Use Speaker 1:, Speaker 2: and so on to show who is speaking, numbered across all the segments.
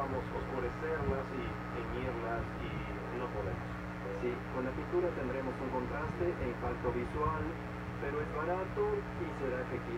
Speaker 1: ocupamos oscurecerlas y teñirlas y no podemos. Sí, con la pintura tendremos un contraste e impacto visual, pero es barato y será efectivo.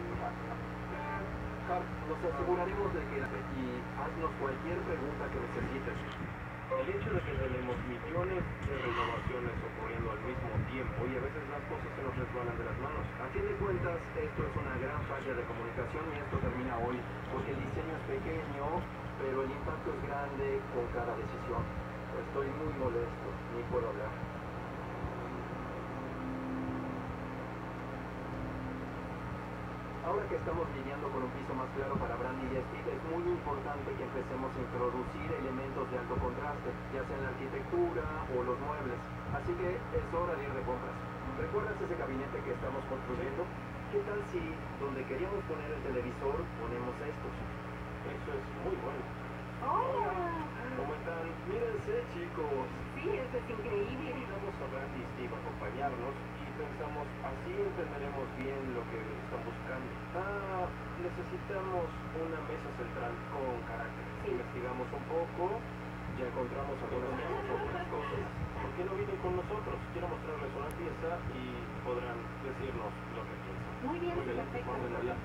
Speaker 1: Nos aseguraremos de que y haznos cualquier pregunta que necesites. El hecho de que tenemos millones de renovaciones ocurriendo al mismo tiempo y a veces las cosas se nos resbalan de las manos. A fin de cuentas, esto es una gran falla de comunicación y esto termina hoy, porque el diseño es pequeño, pero el impacto es grande con cada decisión. Estoy muy molesto, ni puedo hablar. Ahora que estamos lidiando con un piso más claro para Brandy y Steve, es muy importante que empecemos a introducir elementos de alto contraste, ya sea en la arquitectura o los muebles. Así que es hora de ir de compras. ¿Recuerdas ese gabinete que estamos construyendo? ¿Qué tal si, donde queríamos poner el televisor, ponemos estos? Eso es muy bueno.
Speaker 2: ¡Hola!
Speaker 1: ¿Cómo están? Mírense, chicos.
Speaker 2: Sí, eso es increíble.
Speaker 1: Invitamos a Brandy y Steve a acompañarnos y pensamos, así entenderemos bien lo que están buscando. Necesitamos una mesa central con carácter.
Speaker 2: Sí.
Speaker 1: Investigamos un poco, ya encontramos otras cosas. ¿Por qué no vienen con nosotros? Quiero mostrarles una pieza y podrán decirnos lo que piensan.
Speaker 2: Muy bien, perfecto.
Speaker 1: Pónganla.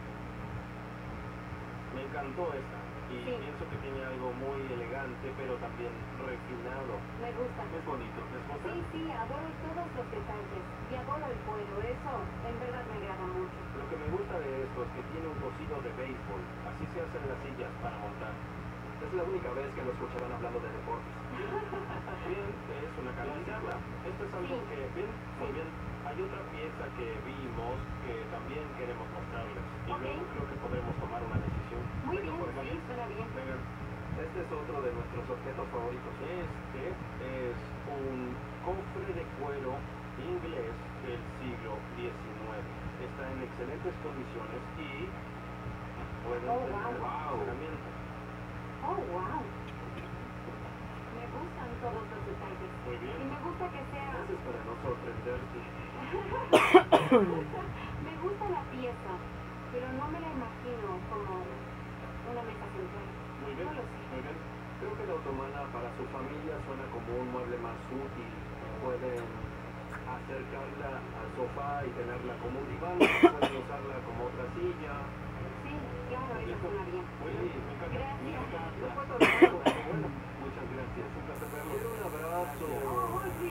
Speaker 1: Me encantó esta. Y
Speaker 2: Sí.
Speaker 1: pienso que tiene algo muy elegante, pero también refinado.
Speaker 2: Me gusta.
Speaker 1: Es bonito, ¿les gusta?
Speaker 2: Sí, adoro todos los detalles. Y adoro el cuero. Eso en verdad me agrada mucho.
Speaker 1: Lo que me gusta de esto es que tiene un cosido de béisbol. Así se hacen las sillas para montar. Es la única vez que lo escucharán hablando de deportes. Bien, es una característica. Esto es algo que, bien, muy bien. Hay otra pieza que vimos que también queremos mostrarles. Y
Speaker 2: Ok.
Speaker 1: luego creo que podremos tomar una decisión.
Speaker 2: Muy
Speaker 1: Venga,
Speaker 2: bien,
Speaker 1: por
Speaker 2: sí,
Speaker 1: ejemplo.
Speaker 2: suena bien.
Speaker 1: Vengan. Este es otro de nuestros objetos favoritos. Este es un cofre de cuero inglés del siglo XIX. Está en excelentes condiciones y pueden
Speaker 2: Oh,
Speaker 1: tener
Speaker 2: wow.
Speaker 1: funcionamiento.
Speaker 2: Oh, wow. Me gustan todos los detalles.
Speaker 1: Muy bien.
Speaker 2: Y me gusta que sea...
Speaker 1: Gracias para no sorprenderte.
Speaker 2: Me gusta la pieza, pero no me la imagino como una mesa central.
Speaker 1: Muy bien,
Speaker 2: No lo sé.
Speaker 1: muy bien. Creo que la otomana para su familia suena como un mueble más útil. Pueden acercarla al sofá y tenerla como un diván, pueden usarla como otra silla.
Speaker 2: Sí, claro, eso suena bien.
Speaker 1: Muy bien, me encanta.
Speaker 2: Gracias.
Speaker 1: Me encanta.
Speaker 2: ¿Lo puedo ver?
Speaker 1: Bueno, muchas gracias. Un placer verlo. Quiero un abrazo.
Speaker 2: Oh, sí.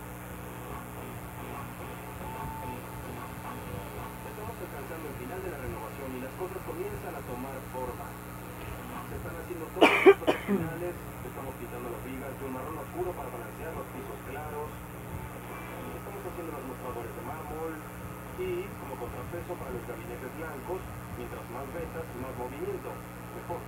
Speaker 1: Estamos alcanzando el final de la renovación y las cosas comienzan a tomar forma. Se están haciendo todos los pasos finales, estamos quitando las vigas de un marrón oscuro para balancear los pisos claros, estamos haciendo los mostradores de mármol y como contrapeso para los gabinetes blancos, mientras más vetas y más movimiento, mejor.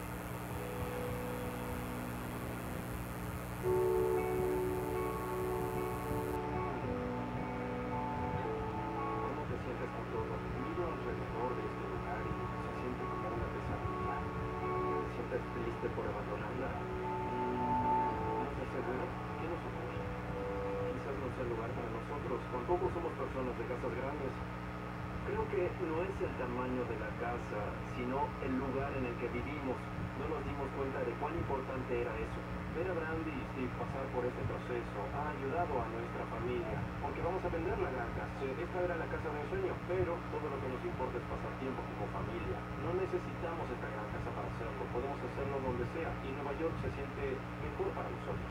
Speaker 1: ¿Cómo te sientes con todo? Miro alrededor de este lugar y se siente como una pesadilla. ¿Te sientes triste por abandonarla? ¿No estás seguro? ¿Qué nos ocurre? Quizás no sea el lugar para nosotros. Tampoco somos personas de casas grandes. Creo que no es el tamaño de la casa, sino el lugar en el que vivimos. No nos dimos cuenta de cuán importante era eso. Ver a Brandy y Steve pasar por este proceso ha ayudado a nuestra familia, porque vamos a vender la gran casa. Esta era la casa de ensueño, pero todo lo que nos importa es pasar tiempo como familia. No necesitamos esta gran casa para hacerlo, podemos hacerlo donde sea, y Nueva York se siente mejor para nosotros.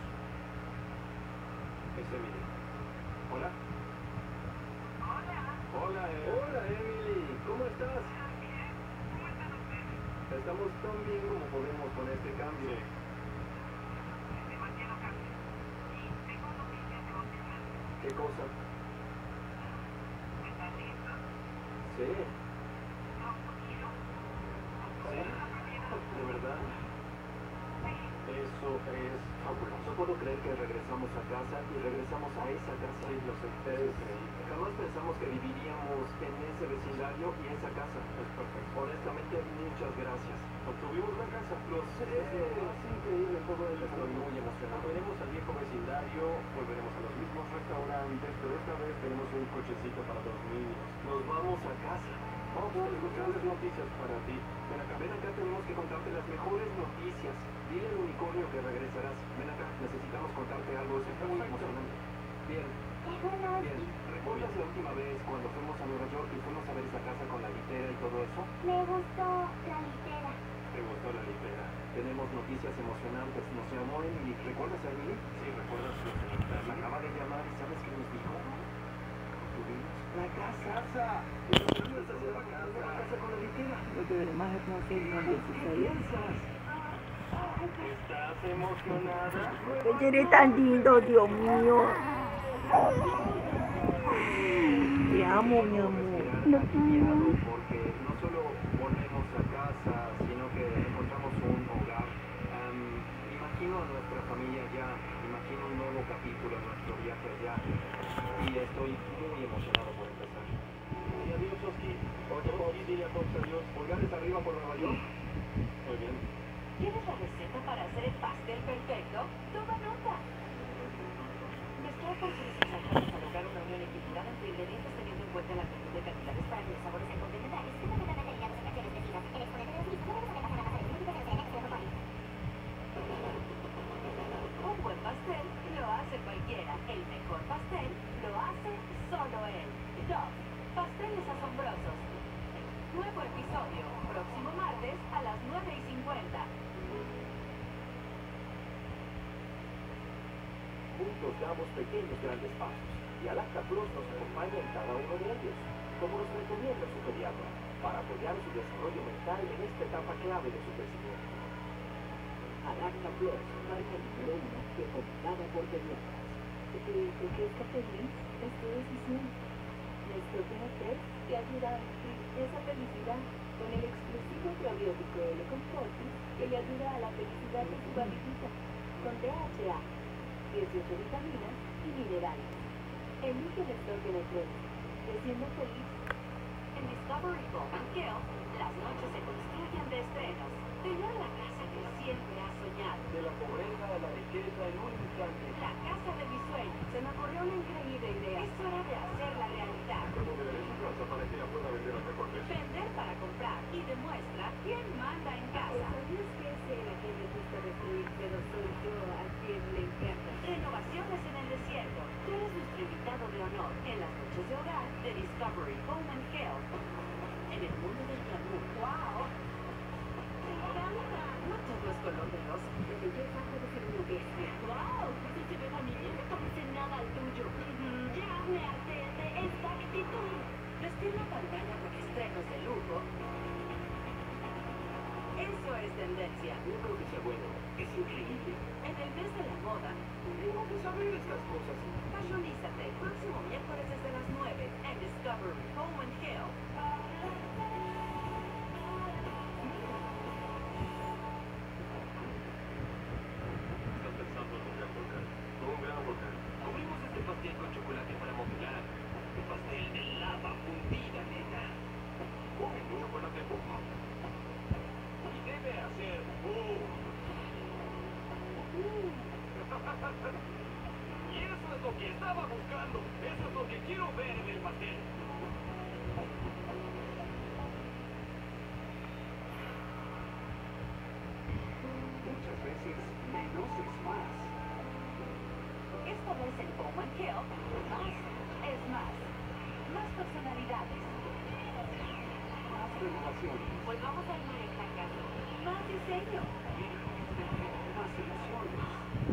Speaker 1: Es Emily. ¿Hola? Hola, hola Emily, ¿cómo estás? Estamos tan bien como podemos con este cambio. ¿Qué cosa? Sí. ¿Sí? ¿De verdad? Eso es fabuloso. No puedo creer que regresamos a casa y regresamos a esa casa. Sí, lo sé. Es increíble. Jamás pensamos que viviríamos en ese vecindario y esa casa. Es perfecto. Honestamente, muchas gracias. Obtuvimos la casa. Lo sé. Es increíble todo esto. Estoy muy emocionado. Volveremos al viejo vecindario, volveremos a los mismos restaurantes, pero esta vez tenemos un cochecito para los niños. Nos vamos a casa. Oh, tengo grandes noticias para ti. Ven acá, tenemos que contarte las mejores mejores noticias. Dile al unicornio que regresarás. Ven acá, necesitamos contarte algo. Es muy emocionante. Bien, bien. ¿Recuerdas la última vez cuando fuimos a Nueva York y fuimos a ver esa casa con la litera y todo eso?
Speaker 2: Me gustó la litera.
Speaker 1: ¿Te gustó la litera? Tenemos noticias emocionantes. Nos llamó Emily. ¿Recuerdas a Emily? Sí, ¿recuerdas la señorita? Me acaba de llamar y ¿sabes qué nos dijo? Tuvimos la casa. La casa con la litera.
Speaker 3: Lo que demás es como que no es necesario.
Speaker 1: ¿Estás emocionada?
Speaker 3: Que eres tan lindo, Dios mío. Te amo, mi amor.
Speaker 1: Porque no solo volvemos a casa, sino que encontramos un hogar. Imagino a nuestra familia allá, imagino un nuevo capítulo en nuestro viaje allá. Y estoy muy emocionado por empezar. Y adiós, Oski. Oye, Oski, dile a todos adiós. Pulgares arriba por Nueva York. Muy bien.
Speaker 4: ¿Tienes la receta para hacer el pastel perfecto? Toma nota. Mezclar porciones exageradas para lograr una unión equilibrada entre ingredientes teniendo en cuenta la amplitud de cantidades para que los sabores sean complementarios. Un buen pastel lo hace cualquiera. El mejor pastel lo hace solo él. Dove, pasteles asombrosos. Nuevo episodio, próximo martes a las 9:50.
Speaker 1: Juntos damos pequeños grandes pasos y Alacta Plus nos acompaña en cada uno de ellos, como nos recomienda su pediatra, para apoyar su desarrollo mental en esta etapa clave de su crecimiento. Alacta Plus marca el número 1 recomendada por pediatras.
Speaker 3: ¿Por qué estás feliz? Es tu decisión. Nuestro PH te ayuda a vivir esa felicidad con el exclusivo probiótico L-Comfortis que le ayuda a la felicidad de su barriguita, con DHA, 18 vitaminas y minerales. Elige el stock de nutrientes, creciendo feliz.
Speaker 4: En Discovery Home and Health, las noches se construyen de estrenos. Tener la casa que siempre has soñado.
Speaker 1: De la pobreza a la riqueza en un instante.
Speaker 4: La casa de mis sueños. Se me ocurrió una increíble idea. Es hora de hacerla realidad.
Speaker 1: Cuando me daré su casa para que la pueda vender al mejor precio.
Speaker 4: Vender para comprar y demuestra quién manda en casa.
Speaker 3: ¿Sabías que es él a quien le gusta destruir, pero soy yo a quien le encanta?
Speaker 4: Renovaciones en el desierto. Tú eres nuestro invitado de honor en las noches de hogar de Discovery Home and Health. En el mundo del glamour. ¡Wow! No todo es color de rosa.
Speaker 3: La belleza puede ser una bestia.
Speaker 4: ¡Wow! Ese se ve familiar, no parece nada al tuyo. Ya me harté de esta actitud. Vestir la pantalla con estrenos de lujo. Eso es tendencia.
Speaker 1: No creo que sea bueno. Es increíble.
Speaker 4: En el mes de la moda,
Speaker 1: Tengo que saber estas cosas.
Speaker 4: fashionízate. Próximo miércoles desde las 9 en Discovery Home and Health.
Speaker 1: ¿Estás pensando en un gran volcán? Un gran volcán. Cubrimos este pastel con chocolate para modelar. Un pastel de lava fundida, neta. Con el chocolate poco. Y debe hacer boom. Y eso es lo que estaba buscando. Eso es lo que quiero ver en el pastel. Muchas veces menos es más.
Speaker 4: Esta vez en Home and Health, más es más. Más personalidades.
Speaker 1: Más renovaciones.
Speaker 4: Pues vamos a armar esta casa. Más diseño.
Speaker 1: Más emociones.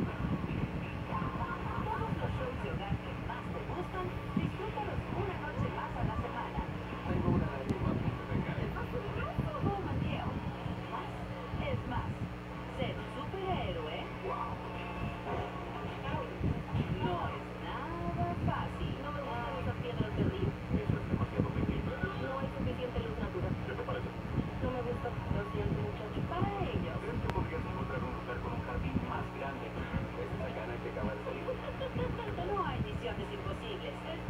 Speaker 4: Todos los shows de hogar que más te gustan, disfrútalos una noche más a la semana.
Speaker 1: Tengo una lágrima que me cae.
Speaker 4: Home and Health. Más es más. Ser un superhéroe
Speaker 1: Wow.
Speaker 4: no es nada fácil. No me gustan esas piedras de río.
Speaker 1: Eso es demasiado pequeño.
Speaker 4: No hay suficiente luz natural.
Speaker 1: ¿Qué te parece?
Speaker 4: No me gusta. Lo siento, muchacho. Para ellos.
Speaker 1: ¿Crees que podrías encontrar un lugar con un jardín más grande? Esa es la gana que acaba de salir.
Speaker 4: No hay misiones imposibles. El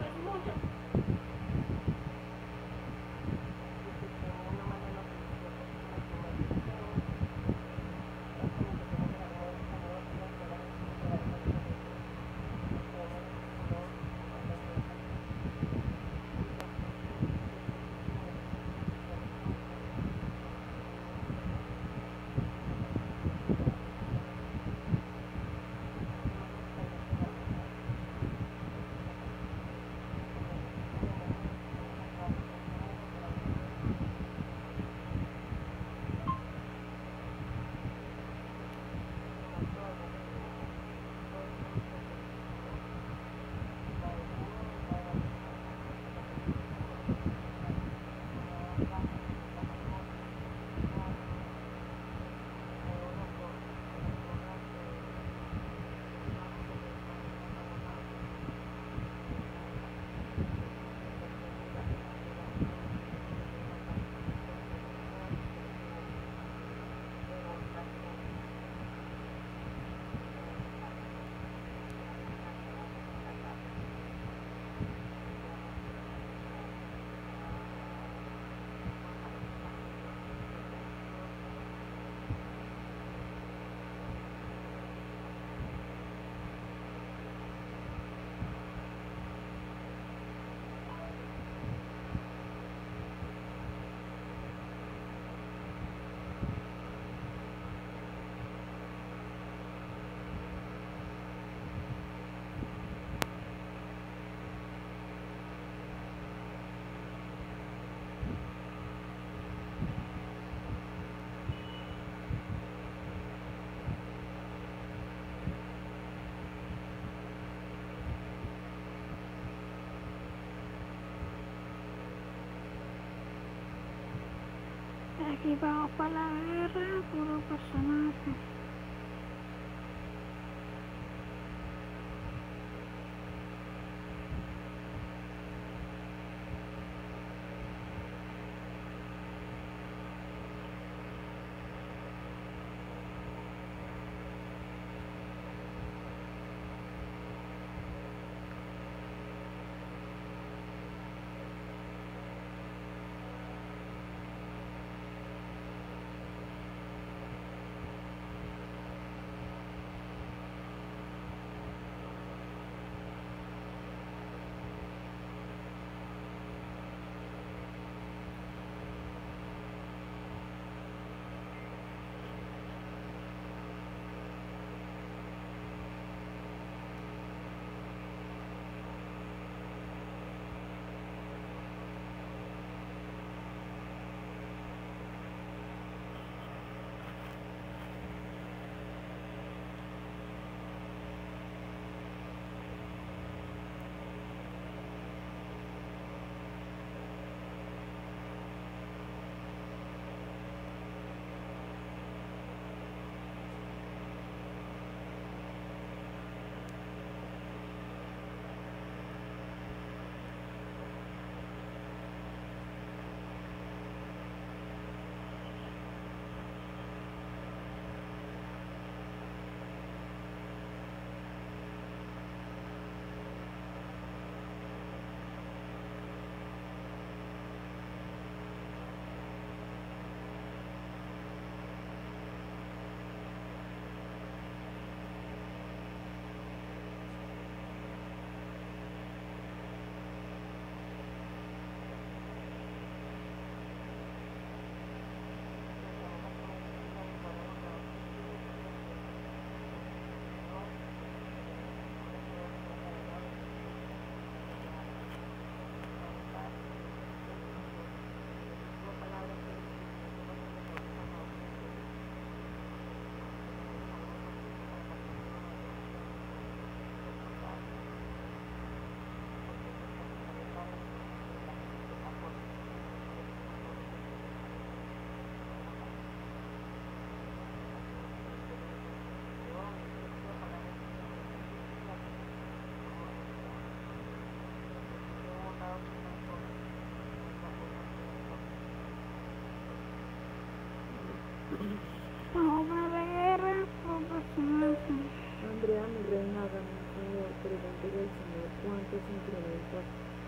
Speaker 5: Y vamos para la guerra, puro personaje. Vamos para la guerra, puro personaje.
Speaker 3: Andrea, mi reina, hágame un favor, pregúntele al Señor cuánto se incrementa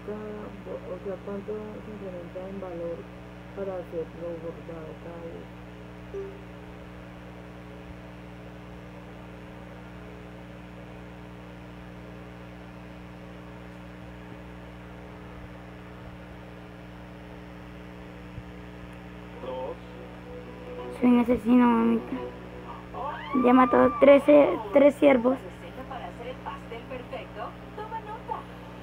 Speaker 3: o sea, cuánto se incrementa en valor para hacerlo bordado cada vez.
Speaker 5: Soy un asesino, mamita. Ya he matado 3 ciervos.
Speaker 4: Receta para hacer el pastel perfecto. Toma nota.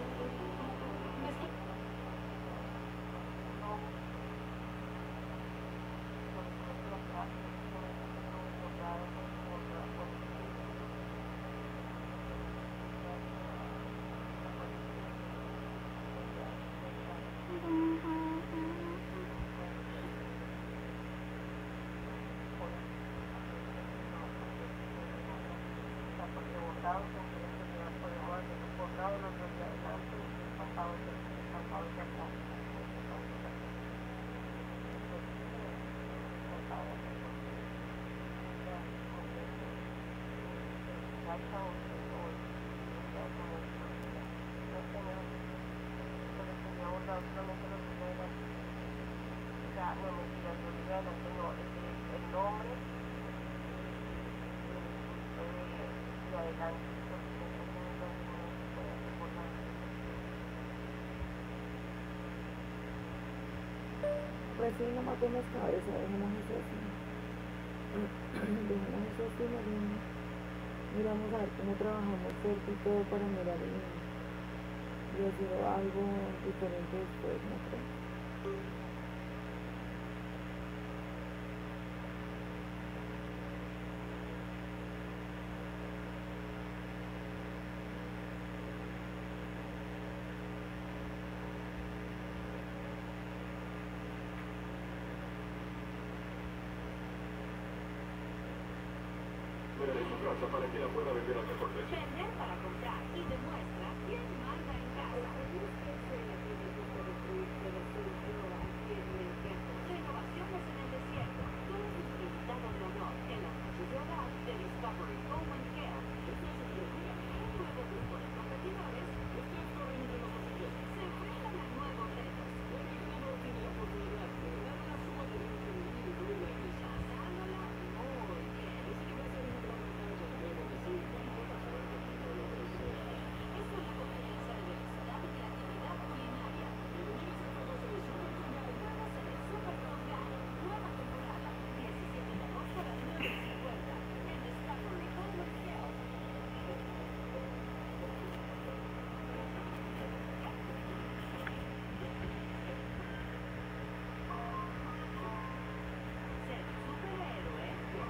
Speaker 3: Pues sí, no matemos cabeza, dejemos eso así. Dejemos eso así, miramos a ver cómo trabajamos fuerte y todo para mirar y hacer algo diferente después, ¿no crees?
Speaker 1: Daré su casa para que la pueda vender al mejor precio.
Speaker 4: Vender para comprar y demuestra quién manda en casa. Renovaciones en el desierto. Tú eres un invitado de honor en las noches de hogar de Discovery Home and Care. Un nuevo grupo de competidores se enfrentan a nuevos retos. Pasándola muy bien. Es una competencia de velocidad y creatividad culinaria. Nueva serie Super Congal. Nueva temporada. 17 de agosto a las 9:50 en Discovery Home and Care. Ser superhéroe no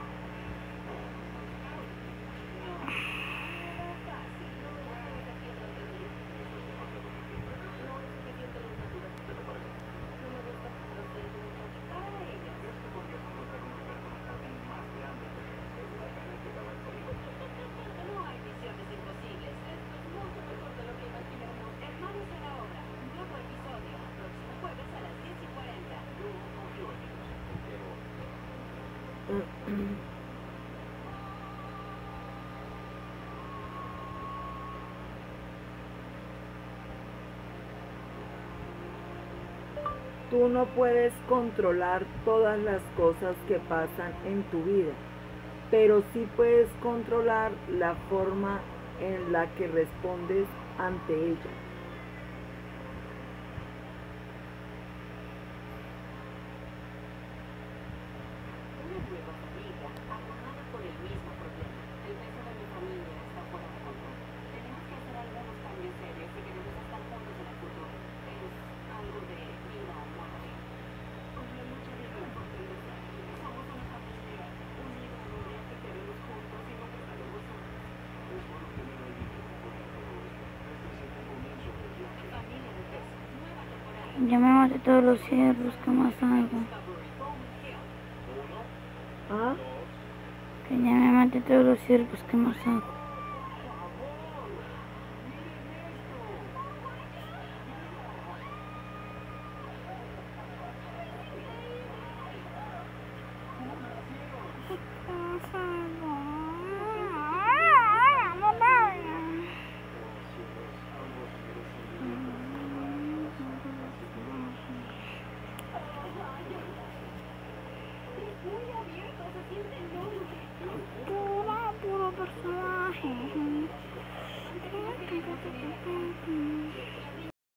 Speaker 4: es fácil. Para ellos, no hay misiones imposibles. Esto es mucho mejor de lo que imaginamos. Hermanos en la obra. Nuevo episodio. Próximo jueves a las 10:40.
Speaker 6: Tú no puedes controlar todas las cosas que pasan en tu vida, pero sí puedes controlar la forma en la que respondes ante ella.
Speaker 4: Una nueva familia, abrumada por el mismo problema. El peso de mi familia está fuera de control. Tenemos que hacer algunos cambios serios si queremos estar juntos en el futuro. Es algo de vida o muerte. Una lucha de la fortaleza. Somos una familia unida donde que queremos juntos y nunca estaremos solos.
Speaker 1: Es bueno tener a alguien que componga todo esto. Este es el comienzo del viaje.
Speaker 4: Familia de peso. Nueva temporada.
Speaker 5: Ya me maté todos los ciervos que más hago.
Speaker 4: Discovery Home and Care.
Speaker 6: ¿Ah?
Speaker 5: Que ya me maté todos los ciervos que más hago.
Speaker 4: Muy abierto, se siente enorme.
Speaker 5: Puro personaje.